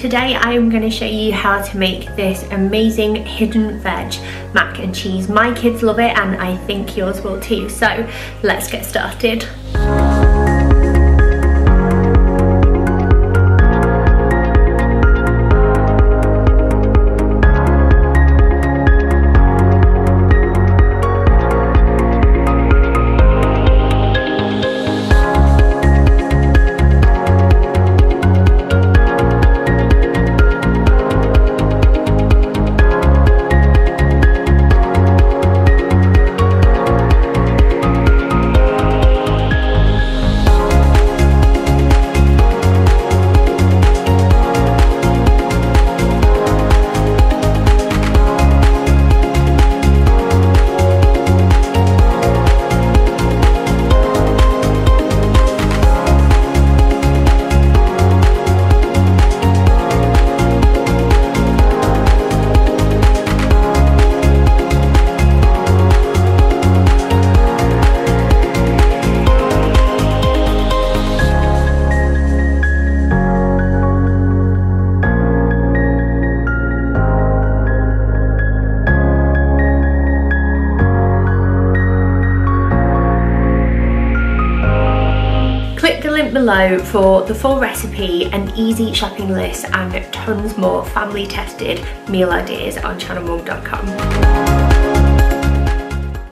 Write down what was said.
Today I am going to show you how to make this amazing hidden veg mac and cheese. My kids love it and I think yours will too, so let's get started. Click the link below for the full recipe, an easy shopping list and tons more family tested meal ideas on channelmum.com.